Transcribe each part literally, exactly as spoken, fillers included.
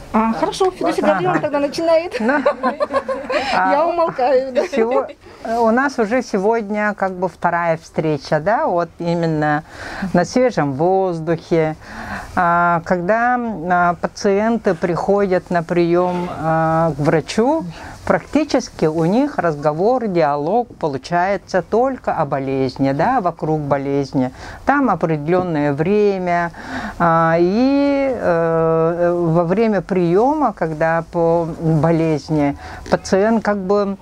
А, хорошо, Федосий Владимирович ага. тогда начинает. Я умолкаю. У нас уже сегодня как бы вторая встреча, да, вот именно на свежем воздухе, когда пациенты приходят на прием к врачу, практически у них разговор, диалог получается только о болезни, да, вокруг болезни. Там определенное время, и во время приема, когда по болезни пациент как бы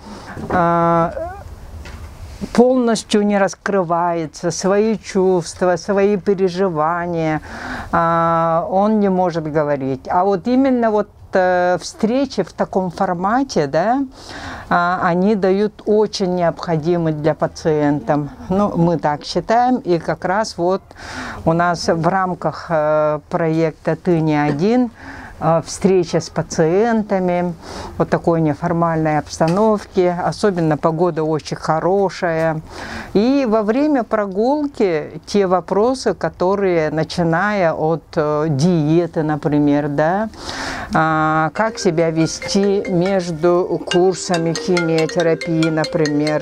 полностью не раскрывается, свои чувства, свои переживания, он не может говорить. А вот именно вот встречи в таком формате, да, они дают очень необходимый для пациентов. Ну, мы так считаем, и как раз вот у нас в рамках проекта «Ты не один» встреча с пациентами, вот такой неформальной обстановке, особенно погода очень хорошая. И во время прогулки те вопросы, которые, начиная от диеты, например, да, как себя вести между курсами химиотерапии, например,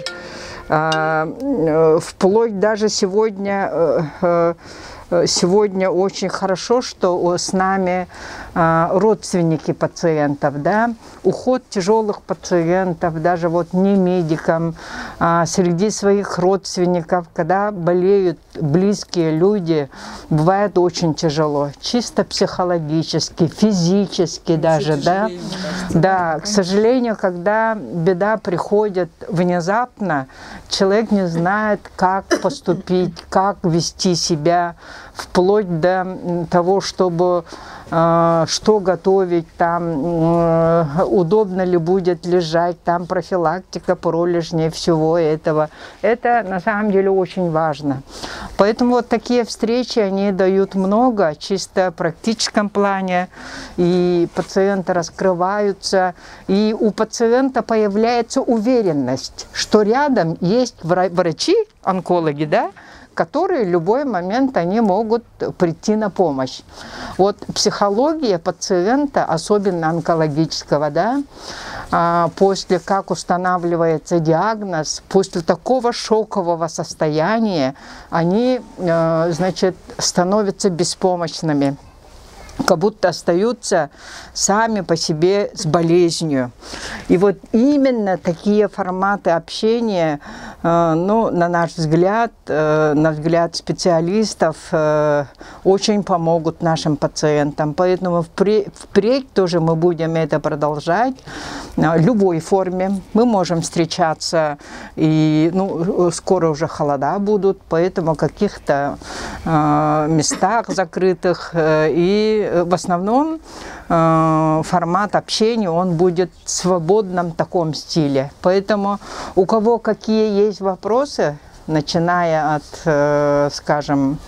вплоть даже сегодня Сегодня очень хорошо, что с нами родственники пациентов, да, уход тяжелых пациентов, даже вот не медикам, среди своих родственников, когда болеют близкие люди, бывает очень тяжело, чисто психологически, физически даже, да, да, к сожалению, когда беда приходит внезапно, человек не знает, как поступить, как вести себя, вплоть до того, чтобы э, что готовить, там, э, удобно ли будет лежать, там профилактика пролежней, всего этого. Это на самом деле очень важно. Поэтому вот такие встречи, они дают много, чисто в практическом плане, и пациенты раскрываются, и у пациента появляется уверенность, что рядом есть врачи, онкологи, да, которые в любой момент они могут прийти на помощь. Вот психология пациента, особенно онкологического, да, после как устанавливается диагноз, после такого шокового состояния, они, значит, становятся беспомощными, как будто остаются сами по себе с болезнью. И вот именно такие форматы общения, э, ну, на наш взгляд, э, на взгляд специалистов, э, очень помогут нашим пациентам. Поэтому впредь, впредь тоже мы будем это продолжать в любой форме. Мы можем встречаться, и ну, скоро уже холода будут, поэтому в каких-то э, местах закрытых, э, и в основном э, формат общения, он будет в свободном таком стиле. Поэтому у кого какие есть вопросы, начиная от, э, скажем,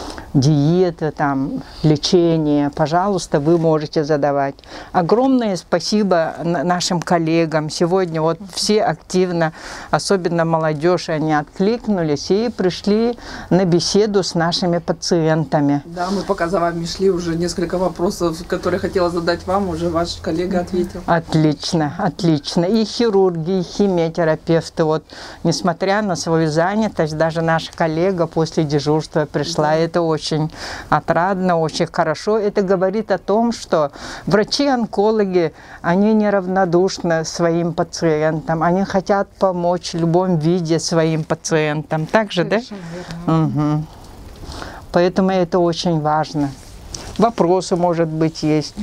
диеты, там, лечения, пожалуйста, вы можете задавать. Огромное спасибо нашим коллегам. Сегодня вот все активно, особенно молодежь, они откликнулись и пришли на беседу с нашими пациентами. Да, мы пока за вами шли, уже несколько вопросов, которые хотела задать вам, уже ваш коллега ответил. Отлично, отлично. И хирурги, и химиотерапевты, вот, несмотря на свою занятость, даже наша коллега после дежурства пришла, да. Это очень очень отрадно, очень хорошо. Это говорит о том, что врачи-онкологи, они неравнодушны своим пациентам, они хотят помочь в любом виде своим пациентам. Так же, да? Угу. Поэтому это очень важно. Вопросы, может быть, есть.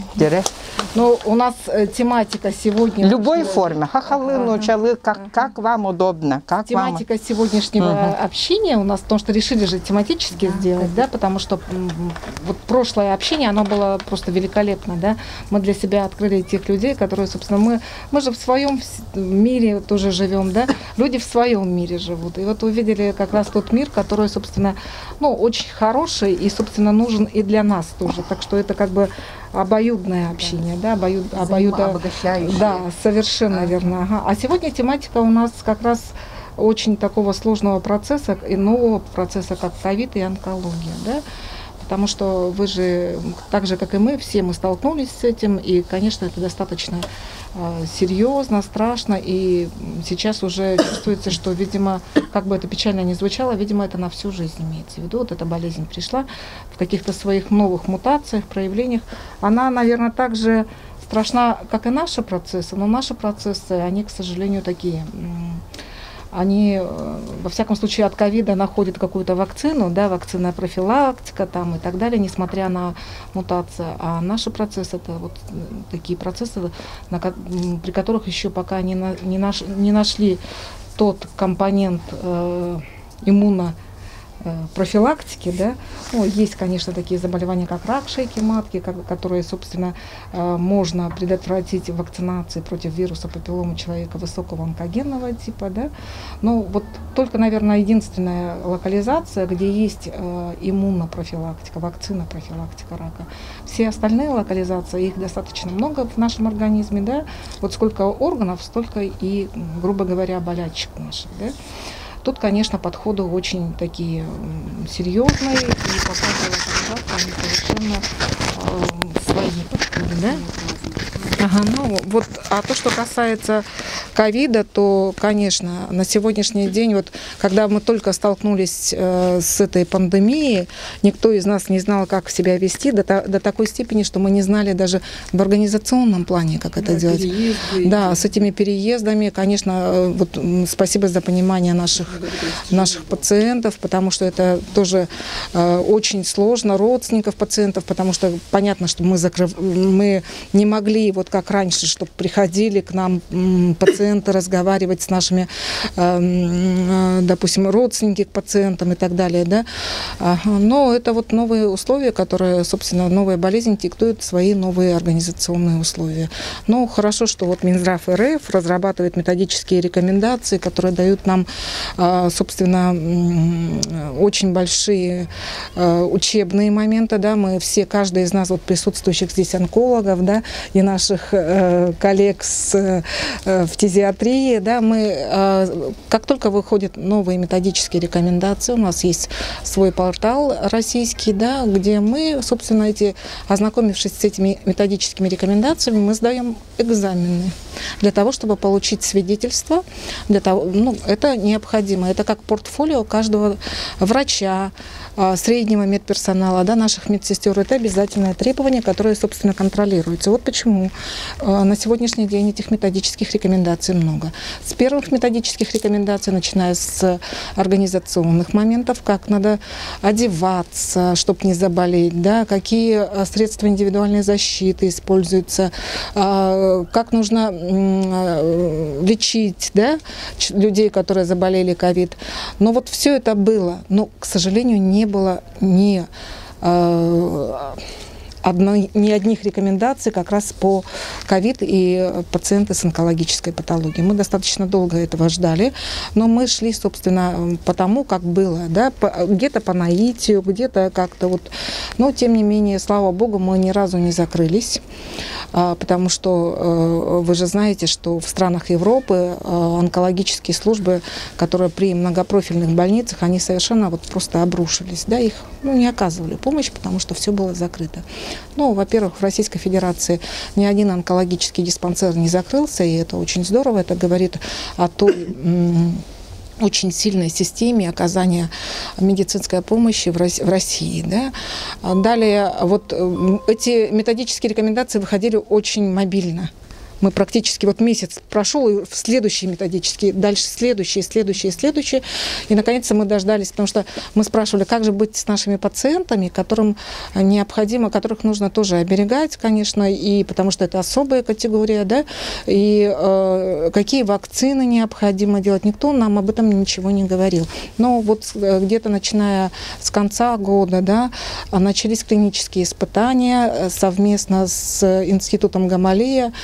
Ну, у нас э, тематика сегодня... В любой форме. Хахалы, ага. как, ага. как вам удобно. Как тематика вам... сегодняшнего ага. общения у нас, потому что решили же тематически да, сделать, да, потому что вот прошлое общение, оно было просто великолепно, да. Мы для себя открыли тех людей, которые, собственно, мы, мы же в своем мире тоже живем, да. Люди в своем мире живут. И вот увидели как раз тот мир, который, собственно, ну, очень хороший и, собственно, нужен и для нас тоже. Так что это как бы обоюдное общение, да, обоюд, обоюдо, да, совершенно верно. Ага. А сегодня тематика у нас как раз очень такого сложного процесса и нового процесса, как ковид и онкология, да. потому что вы же, так же, как и мы, все мы столкнулись с этим, и, конечно, это достаточно э, серьезно, страшно, и сейчас уже чувствуется, что, видимо, как бы это печально ни звучало, видимо, это на всю жизнь имеется в виду. Вот эта болезнь пришла в каких-то своих новых мутациях, проявлениях. Она, наверное, также страшна, как и наши процессы, но наши процессы, они, к сожалению, такие. Они, во всяком случае, от ковида находят какую-то вакцину, да, вакцина профилактика там и так далее, несмотря на мутации. А наши процессы, это вот такие процессы, на, при которых еще пока не, на, не, наш, не нашли тот компонент э, иммуно профилактики, да, ну, есть, конечно, такие заболевания, как рак шейки матки, как, которые, собственно, э, можно предотвратить вакцинацией против вируса папилломы человека высокого онкогенного типа, да, но вот только, наверное, единственная локализация, где есть э, иммунопрофилактика, вакцина профилактика рака. Все остальные локализации, их достаточно много в нашем организме, да, вот сколько органов, столько и, грубо говоря, болячек наших, да. Тут, конечно, подходы очень такие серьезные, и пока они совершенно э, свои подходы, да? Ага, ну вот, а то, что касается ковида, то, конечно, на сегодняшний день, вот, когда мы только столкнулись э, с этой пандемией, никто из нас не знал, как себя вести, до, до такой степени, что мы не знали даже в организационном плане, как это да, делать. Переезды. Да, с этими переездами, конечно, вот, спасибо за понимание наших, наших пациентов, потому что это тоже э, очень сложно, родственников пациентов, потому что понятно, что мы, закрыв... мы не могли вот как раньше, чтобы приходили к нам пациенты разговаривать с нашими, допустим, родственники к пациентам и так далее, да. Но это вот новые условия, которые, собственно, новая болезнь диктует свои новые организационные условия. Но хорошо, что вот Минздрав РФ разрабатывает методические рекомендации, которые дают нам, собственно, очень большие учебные моменты, да. Мы все, каждый из нас, вот присутствующих здесь онкологов, да, и наших коллег с, в фтизиатрии, да, мы, как только выходят новые методические рекомендации, у нас есть свой портал российский, да, где мы, собственно, эти, ознакомившись с этими методическими рекомендациями, мы сдаем экзамены для того, чтобы получить свидетельство. Для того, ну, это необходимо, это как портфолио каждого врача, среднего медперсонала, да, наших медсестер. Это обязательное требование, которое, собственно, контролируется. Вот почему на сегодняшний день этих методических рекомендаций много. С первых методических рекомендаций, начиная с организационных моментов, как надо одеваться, чтобы не заболеть, да, какие средства индивидуальной защиты используются, как нужно лечить, да, людей, которые заболели ковид. Но вот все это было, но, к сожалению, не было ни Одной, ни одних рекомендаций как раз по ковид и пациенты с онкологической патологией. Мы достаточно долго этого ждали, но мы шли, собственно, по тому, как было, да, где-то по наитию, где-то как-то вот. Но, тем не менее, слава богу, мы ни разу не закрылись, потому что вы же знаете, что в странах Европы онкологические службы, которые при многопрофильных больницах, они совершенно вот просто обрушились, да, их, ну, не оказывали помощь, потому что все было закрыто. Ну, во-первых, в Российской Федерации ни один онкологический диспансер не закрылся, и это очень здорово. Это говорит о той очень сильной системе оказания медицинской помощи в России. Да? Далее, вот эти методические рекомендации выходили очень мобильно. Мы практически, вот месяц прошел, и в следующие методические, дальше следующие, следующие, следующие. И, наконец-то, мы дождались, потому что мы спрашивали, как же быть с нашими пациентами, которым необходимо, которых нужно тоже оберегать, конечно, и потому что это особая категория, да, и э, какие вакцины необходимо делать. Никто нам об этом ничего не говорил. Но вот где-то начиная с конца года, да, начались клинические испытания совместно с Институтом Гамалея.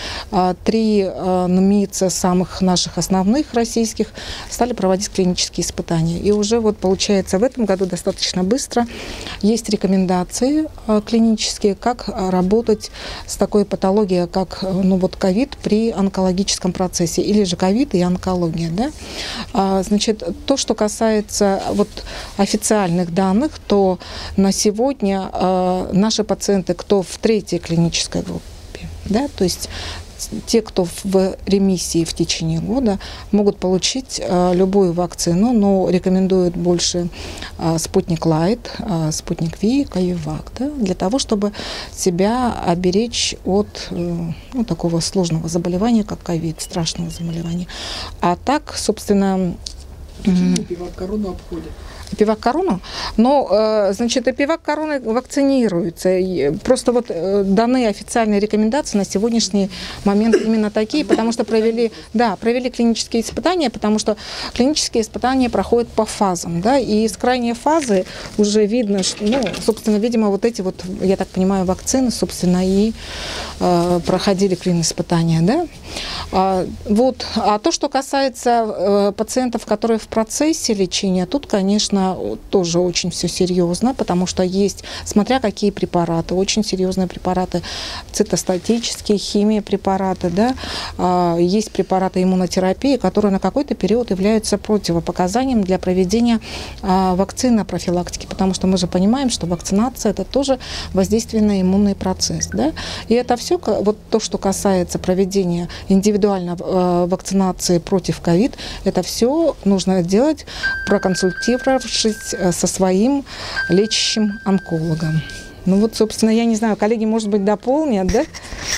три НМИЦа самых наших основных российских стали проводить клинические испытания. И уже вот получается в этом году достаточно быстро есть рекомендации клинические, как работать с такой патологией, как ну, вот ковид при онкологическом процессе, или же ковид и онкология. Да? Значит, то, что касается вот, официальных данных, то на сегодня наши пациенты, кто в третьей клинической группе, да, то есть те, кто в ремиссии в течение года, могут получить э, любую вакцину, но рекомендуют больше э, Спутник Лайт, э, Спутник Ви, Ковивак, да, для того, чтобы себя оберечь от э, ну, такого сложного заболевания, как ковид, страшного заболевания. А так, собственно... Почему Эпивак корону обходит? Эпивак корону, но, значит, Эпивак короны вакцинируется. Просто вот даны официальные рекомендации на сегодняшний момент именно такие, потому что провели, да, провели клинические испытания, потому что клинические испытания проходят по фазам, да, и с крайней фазы уже видно, что, ну, собственно, видимо, вот эти вот, я так понимаю, вакцины, собственно, и э, проходили клинические-испытания, да. А, вот. А то, что касается э, пациентов, которые в процессе лечения, тут, конечно, тоже очень все серьезно, потому что есть, смотря какие препараты, очень серьезные препараты, цитостатические, химия препараты, да, есть препараты иммунотерапии, которые на какой-то период являются противопоказанием для проведения вакцины профилактики, потому что мы же понимаем, что вакцинация – это тоже воздействие на иммунный процесс, да, и это все, вот то, что касается проведения индивидуальной вакцинации против ковид, это все нужно делать, проконсультировав со своим лечащим онкологом. Ну вот, собственно, я не знаю, коллеги, может быть, дополнят, да?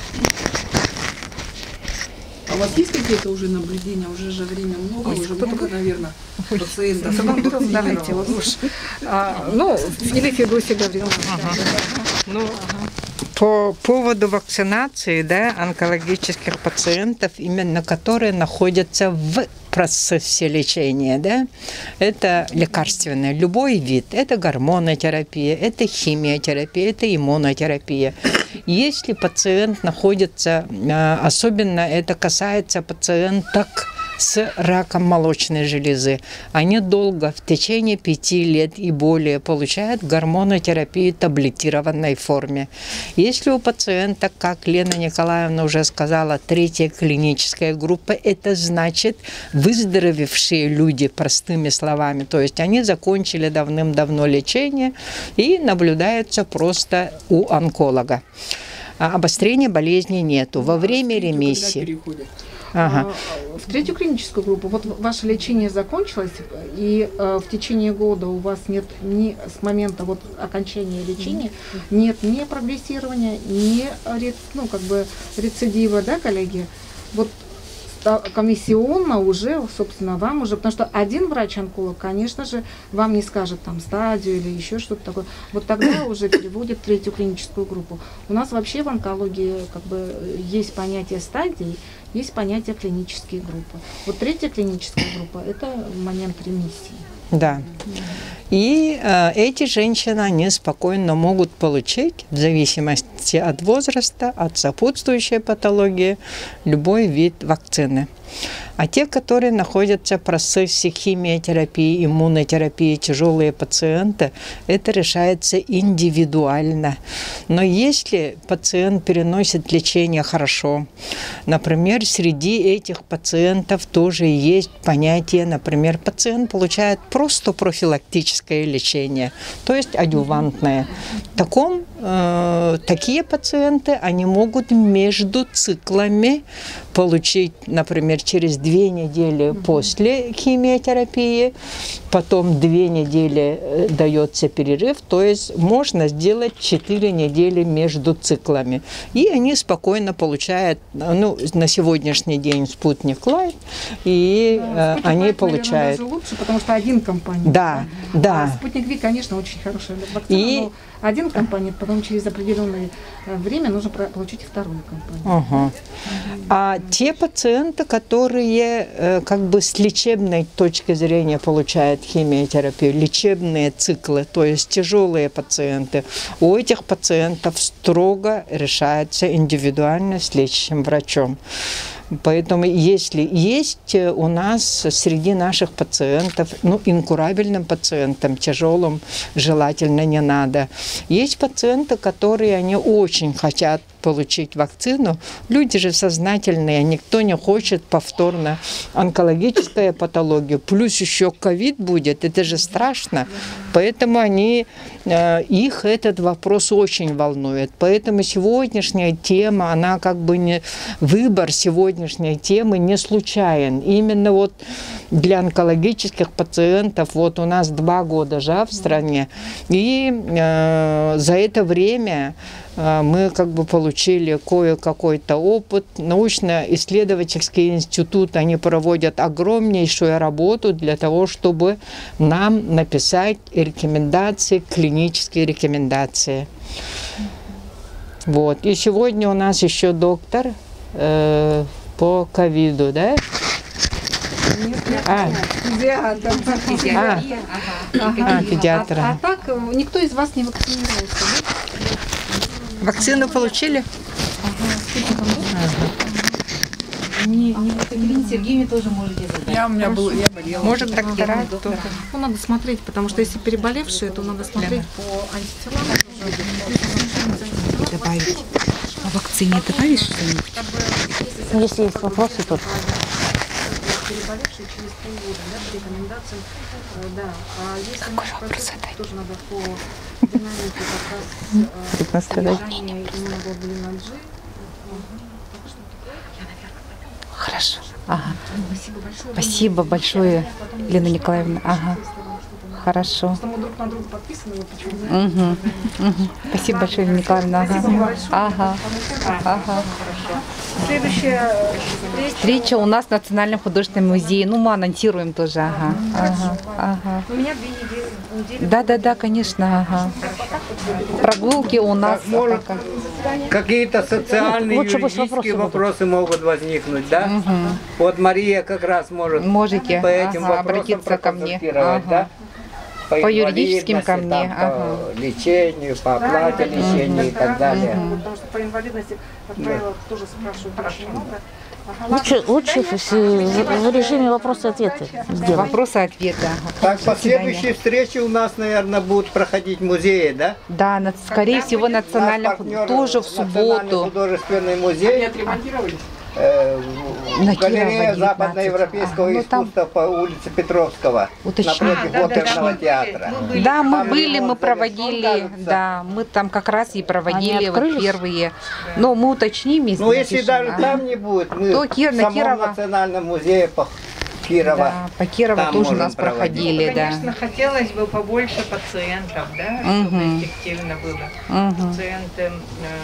А у вас есть какие-то уже наблюдения? Уже же время много, Ой, уже много, наверное, пациентов. Давайте, вот уж. А, ну, или Федосия Гавриловна. Ага. Ну, ага. По поводу вакцинации, да, онкологических пациентов, именно которые находятся в процессе лечения, да, это лекарственное, любой вид, это гормонотерапия, это химиотерапия, это иммунотерапия. Если пациент находится, особенно это касается пациенток с раком молочной железы, они долго, в течение пяти лет и более, получают гормонотерапию в таблетированной форме. Если у пациента, как Лена Николаевна уже сказала, третья клиническая группа, это значит выздоровевшие люди, простыми словами. То есть они закончили давным-давно лечение и наблюдаются просто у онколога. А обострения болезни нету. Во время ремиссии. Ага. В третью клиническую группу, вот ваше лечение закончилось, и э, в течение года у вас нет ни с момента вот окончания лечения нет ни прогрессирования, ни ну, как бы рецидива, да, коллеги? Вот комиссионно уже, собственно, вам уже, потому что один врач-онколог, конечно же, вам не скажет там стадию или еще что-то такое. Вот тогда уже переводят в третью клиническую группу. У нас вообще в онкологии как бы есть понятие стадий, есть понятие клинические группы. Вот третья клиническая группа – это момент ремиссии. Да. И э, эти женщины, они спокойно могут получить, в зависимости от возраста, от сопутствующей патологии, любой вид вакцины. А те, которые находятся в процессе химиотерапии, иммунотерапии, тяжелые пациенты, это решается индивидуально. Но если пациент переносит лечение хорошо, например, среди этих пациентов тоже есть понятие, например, пациент получает просто профилактическое лечение, то есть адъювантное. В таком, э, такие пациенты, они могут между циклами получить, например, через две недели после химиотерапии, потом две недели дается перерыв, то есть можно сделать четыре недели между циклами. И они спокойно получают, ну, на сегодняшний день Спутник Лайт, и да, они Лайт, получают... Наверное, даже лучше, потому что один компания. Да, да. А Спутник Ви, конечно, очень хорошая вакцина, и... но один компонент, потом через определенное время нужно получить вторую компонент. Ага. А те пациенты, которые э, как бы с лечебной точки зрения получают химиотерапию, лечебные циклы, то есть тяжелые пациенты, у этих пациентов строго решается индивидуально с лечащим врачом. Поэтому если есть у нас среди наших пациентов, ну, инкурабельным пациентам, тяжелым желательно не надо. Есть пациенты, которые они очень хотят получить вакцину. Люди же сознательные, никто не хочет повторно онкологическую патологию. Плюс еще ковид будет, это же страшно. Поэтому они, их этот вопрос очень волнует. Поэтому сегодняшняя тема, она как бы не... Выбор сегодняшней темы не случайен. Именно вот для онкологических пациентов, вот у нас два года же в стране, и э, за это время мы как бы получили кое-какой-то опыт. Научно-исследовательский институт, они проводят огромнейшую работу для того, чтобы нам написать рекомендации, клинические рекомендации. Вот. И сегодня у нас еще доктор э, по ковиду, да? А, педиатр. А, а, педиатр. А, а так никто из вас не вакцинировался, да? Вакцину получили? Не, не Екатерине Сергеевне тоже можете задать. Я у меня был, я болела. Может, доктора? Ну, надо смотреть, потому что если переболевшие, то надо смотреть по антителам. Добавить. О вакцине добавишь что-нибудь? Если есть вопросы, то... Переболевшие через полгода, да, по рекомендациям, да. А если наш процесс, тоже надо по динамике как раз содержания иммуноглобулина G. Хорошо. Ага. Спасибо большое. Спасибо большое, Лена Николаевна. Ага. Хорошо. Просто мы друг на друга подписаны, вот почему. Угу. Угу. Спасибо большое, Лена Николаевна. Ага. Ага. Ага. Следующая встреча у нас в Национальном художественном музее. Ну, мы анонсируем тоже. Ага. Ага. Ага. у меня две недели. Да, да, да, конечно. Ага. Прогулки у нас. Так, может, какие-то социальные, Лучше пусть юридические вопросы вопросы могут возникнуть, да? Угу. Вот Мария как раз может Можете по этим ага, вопросам обратиться ко мне. проконсультировать, Ага. да? По, По юридическим ко мне, там, ага. по лечению, по оплате лечения и так далее. Потому что по инвалидности, как правило, тоже спрашивают очень много. Лучше, лучше в, в режиме вопросы-ответы сделать. Вопросы-ответы. Ага. Так, последующие встречи у нас, наверное, будут проходить в музее, да? Да, на- скорее всего, национальный Наш партнер тоже в Национальный субботу. художественный музей. Отремонтировались? Э, На галерея Кирова западноевропейского девятнадцать. Ага, ну, там искусства по улице Петровского, уточняю. напротив оперного театра. Да, мы Там были, мы ремонт проводили, завершен, кажется. да, мы там как раз и проводили Они вот открылись? первые. Но мы уточним, если Ну, если напишем. даже Ага. там не будет, мы То Кир- в на самом Кирова. национальном музее по Кирова. Да, по Кирова там тоже у можем нас проводить. проходили, да. Конечно, хотелось бы побольше пациентов, да, Мгм. чтобы эффективно было. Мгм. Пациенты, э,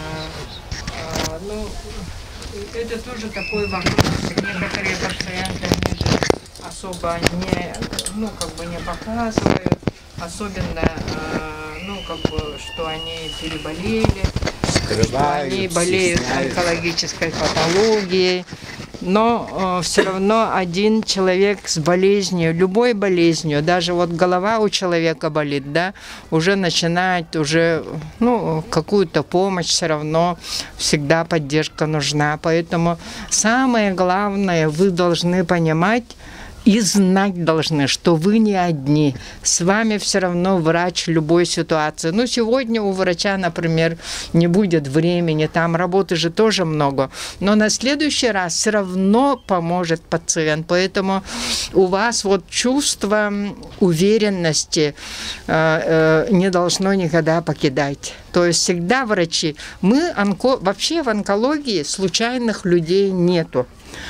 э, ну, это тоже такой вопрос. Некоторые пациенты, они же особо не, ну, как бы не показывают, особенно, э, ну, как бы, что они переболели, что они болеют онкологической патологией. Но э, все равно один человек с болезнью, любой болезнью, даже вот голова у человека болит, да, уже начинает уже, ну, какую-то помощь, все равно всегда поддержка нужна. Поэтому самое главное, вы должны понимать и знать должны, что вы не одни. С вами все равно врач любой ситуации. Ну, сегодня у врача, например, не будет времени, там работы же тоже много. Но на следующий раз все равно поможет пациент. Поэтому у вас вот чувство уверенности э, э, не должно никогда покидать. То есть всегда врачи. Мы онко... Вообще в онкологии случайных людей нету.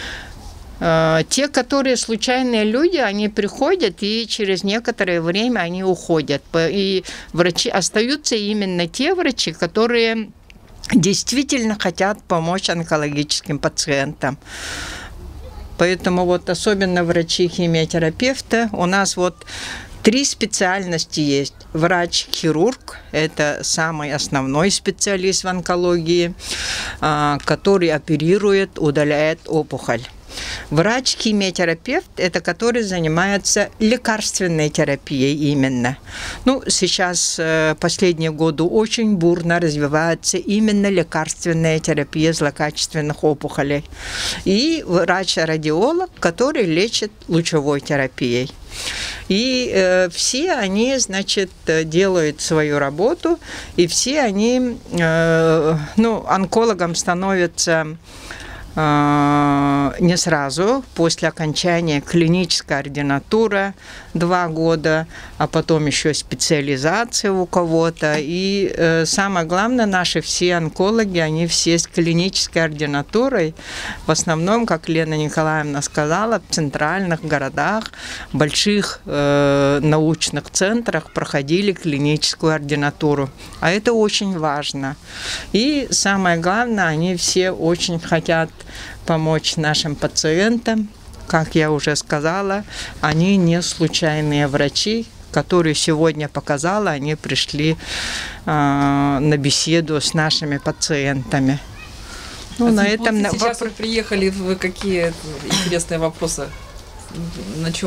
Те, которые случайные люди, они приходят, и через некоторое время они уходят. И врачи остаются именно те врачи, которые действительно хотят помочь онкологическим пациентам. Поэтому вот особенно врачи-химиотерапевты, у нас вот Три специальности есть. Врач-хирург – это самый основной специалист в онкологии, который оперирует, удаляет опухоль. Врач-химиотерапевт – это который занимается лекарственной терапией именно. Ну, сейчас, последние годы, очень бурно развивается именно лекарственная терапия злокачественных опухолей. И врач-радиолог, который лечит лучевой терапией. И э, все они, значит, делают свою работу, и все они, э, ну, онкологом становятся не сразу, после окончания клинической ординатуры два года, а потом еще специализация у кого-то. И э, самое главное, наши все онкологи, они все с клинической ординатурой, в основном, как Лена Николаевна сказала, в центральных городах, больших э, научных центрах проходили клиническую ординатуру. А это очень важно. И самое главное, они все очень хотят помочь нашим пациентам. Как я уже сказала, они не случайные врачи, которые сегодня показала, они пришли э, на беседу с нашими пациентами. Ну, а на этом на... сейчас вы приехали, в какие интересные вопросы? На чем?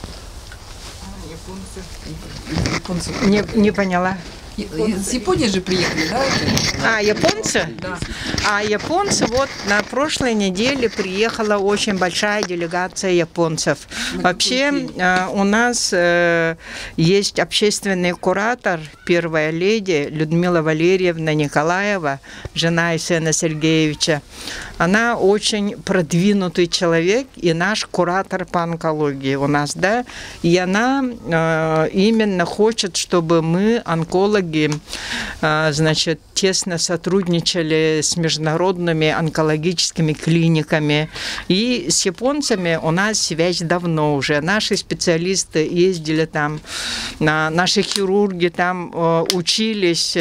Японцы. Не, не поняла. Из Японии же приехали, да? А, японцы? Да. А японцы, вот на прошлой неделе приехала очень большая делегация японцев. На Вообще э, у нас э, есть общественный куратор, первая леди Людмила Валерьевна Николаева, жена Исена Сергеевича. Она очень продвинутый человек и наш куратор по онкологии у нас, да. И она э, именно хочет, чтобы мы, онкологи, значит, тесно сотрудничали с международными онкологическими клиниками. И с японцами у нас связь давно уже. Наши специалисты ездили там, наши хирурги там учились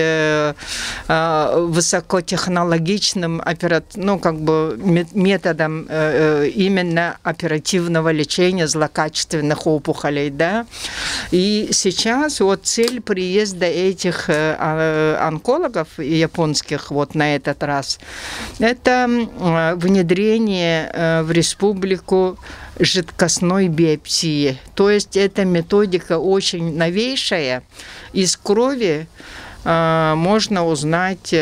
высокотехнологичным ну, как бы методом именно оперативного лечения злокачественных опухолей. Да? И сейчас вот цель приезда этих онкологов японских вот на этот раз, это внедрение в республику жидкостной биопсии. То есть эта методика очень новейшая. Из крови можно узнать,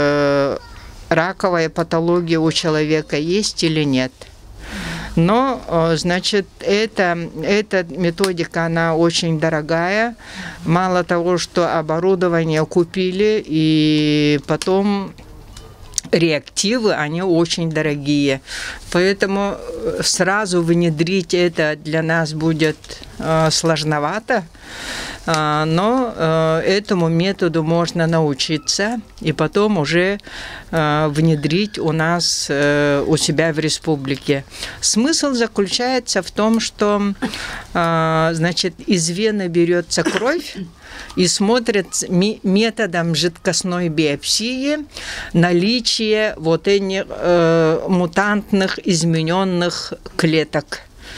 раковая патология у человека есть или нет. Но, значит, эта, эта методика, она очень дорогая. Мало того, что оборудование купили, и потом реактивы, они очень дорогие. Поэтому сразу внедрить это для нас будет э, сложновато. Э, но э, этому методу можно научиться и потом уже э, внедрить у нас, э, у себя в республике. Смысл заключается в том, что э, значит, из вены берется кровь, и смотрят методом жидкостной биопсии наличие вот этих э, мутантных измененных клеток.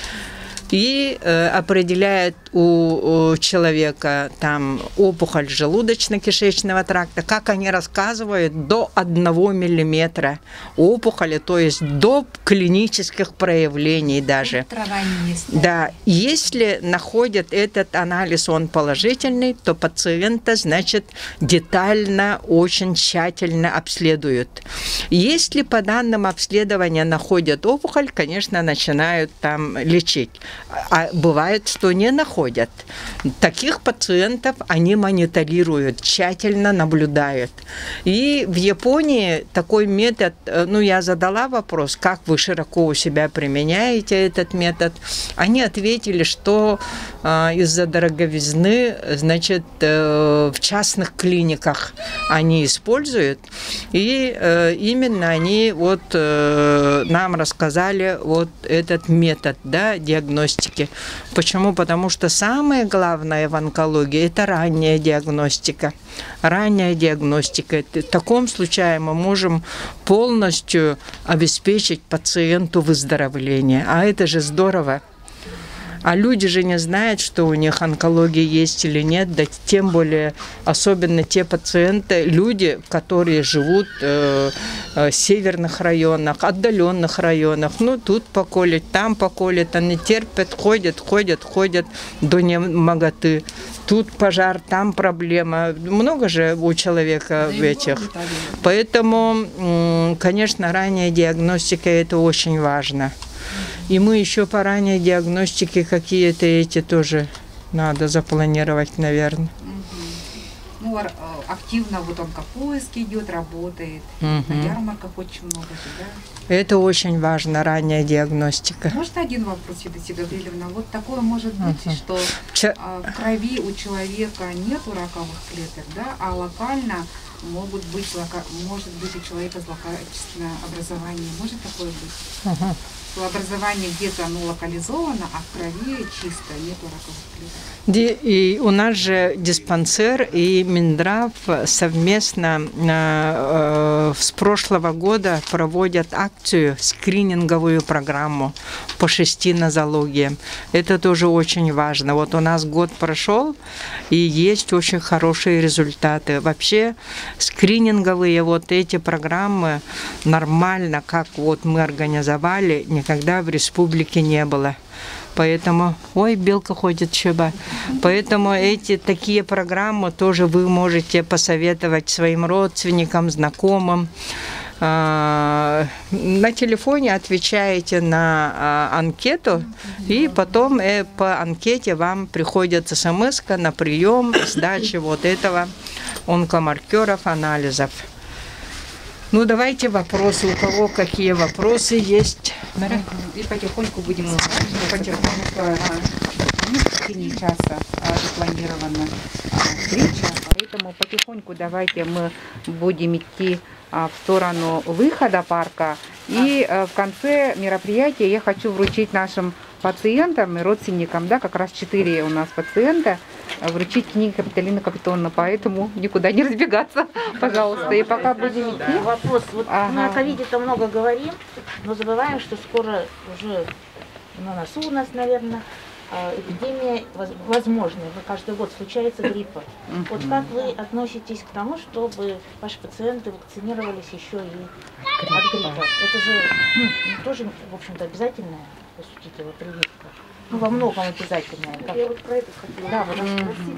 И э, определяет у, у человека там опухоль желудочно-кишечного тракта, как они рассказывают, до одного миллиметра опухоли, то есть до клинических проявлений даже. Да, если находят этот анализ, он положительный, то пациента, значит, детально, очень тщательно обследуют. Если по данным обследования находят опухоль, конечно, начинают там лечить. А бывает, что не находят. Таких пациентов они мониторируют, тщательно наблюдают. И в Японии такой метод, ну, я задала вопрос, как вы широко у себя применяете этот метод. Они ответили, что э, из-за дороговизны, значит, э, в частных клиниках они используют. И э, именно они вот э, нам рассказали вот этот метод, да, диагностики. Почему? Потому что самое главное в онкологии – это ранняя диагностика. Ранняя диагностика. В таком случае мы можем полностью обеспечить пациенту выздоровление. А это же здорово. А люди же не знают, что у них онкология есть или нет, да тем более, особенно те пациенты, люди, которые живут э, э, в северных районах, отдаленных районах. Ну, тут поколят, там поколят, они терпят, ходят, ходят, ходят до немоготы. Тут пожар, там проблема. Много же у человека в этих. Поэтому, конечно, ранняя диагностика – это очень важно. И мы еще по ранней диагностике какие-то эти тоже надо запланировать, наверное. Ну, активно вот онкопоиск идет, работает. Угу. На ярмарках очень много же, да? Это очень важно, ранняя диагностика. Может, один вопрос, Федосия Гавриловна? Вот такое может быть, угу. что Ча... в крови у человека нету раковых клеток, да, а локально могут быть, может быть у человека злокачественное образование. Может такое быть? Угу. Образование где-то оно локализовано, а в крови чисто, нету раковых клеток. И у нас же диспансер и Минздрав совместно э, с прошлого года проводят акцию, скрининговую программу по шести нозологиям. Это тоже очень важно. Вот у нас год прошел, и есть очень хорошие результаты. Вообще скрининговые вот эти программы нормально, как вот мы организовали, никогда в республике не было. Поэтому, ой, белка ходит щеба. Поэтому эти такие программы тоже вы можете посоветовать своим родственникам, знакомым. На телефоне отвечаете на анкету, и потом по анкете вам приходит смс-ка на прием сдачи вот этого онкомаркеров, анализов. Ну, давайте вопросы. У кого какие вопросы есть? И потихоньку будем потихоньку. Ну, в течение часа запланирована встреча, поэтому потихоньку давайте мы будем идти в сторону выхода парка. И в конце мероприятия я хочу вручить нашим пациентам и родственникам, да, как раз четыре у нас пациента, вручить книги Капитолины Капитоновны, поэтому никуда не разбегаться, пожалуйста. И пока будем идти. Да, вопрос. Вот ага. Мы о ковиде-то много говорим, но забываем, что скоро уже на носу у нас, наверное, эпидемия возможная. Каждый год случается гриппа. Uh-huh. Вот как вы относитесь к тому, чтобы ваши пациенты вакцинировались еще и от гриппа? Это же ну, тоже, в общем-то, обязательная, по сути дела, прививка. Ну, во многом обязательная. Как... Я вот про это хотела. Да, вот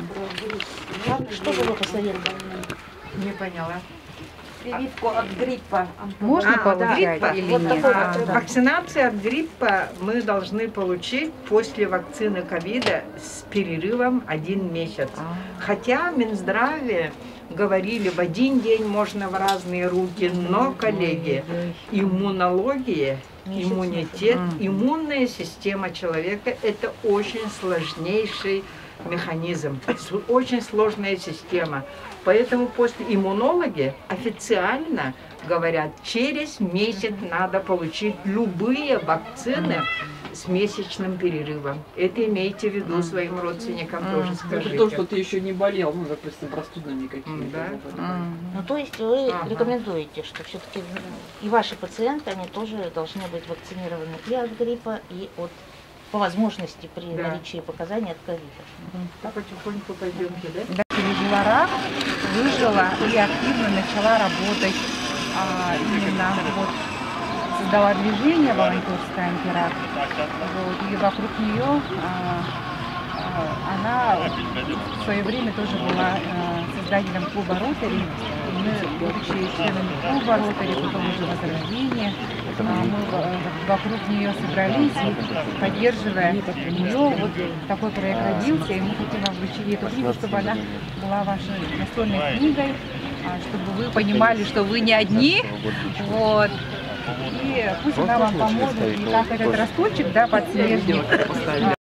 mm-hmm. грипп. Что бы вы посоветовали? Не поняла. Прививку от гриппа. Можно а, получать да, или вот нет? А, да. Вакцинация от гриппа мы должны получить после вакцины ковида с перерывом один месяц. А. Хотя в Минздраве говорили, в один день можно в разные руки, но, коллеги, иммунология, иммунитет, иммунная система человека – это очень сложнейший механизм, очень сложная система. Поэтому после иммунологи официально говорят, через месяц надо получить любые вакцины с месячным перерывом. Это имейте в виду своим родственникам mm. тоже скажите. Это то, что ты еще не болел, ну, допустим, простудными какими-то. Да? Mm. Ну, то есть вы ага. рекомендуете, что все-таки и ваши пациенты, они тоже должны быть вакцинированы и от гриппа, и от по возможности при да. наличии показаний от ковида. Так потихоньку пойдемте, да? Да, пережила рак, выжила и активно начала работать. А, именно вот создала движение волонтерское антирак. Вот, и вокруг нее а, а, она в свое время тоже была а, создателем клуба Ротари. Мы, будучи членами клуба Ротари, потом уже Возрождение, а, мы вокруг нее собрались и, поддерживая ее, вот такой проект родился, и мы хотим вам вручить эту книгу, чтобы она была вашей настольной книгой, чтобы вы понимали, что вы не одни, вот. И пусть она вам поможет, и как этот росточек, да, подснежник,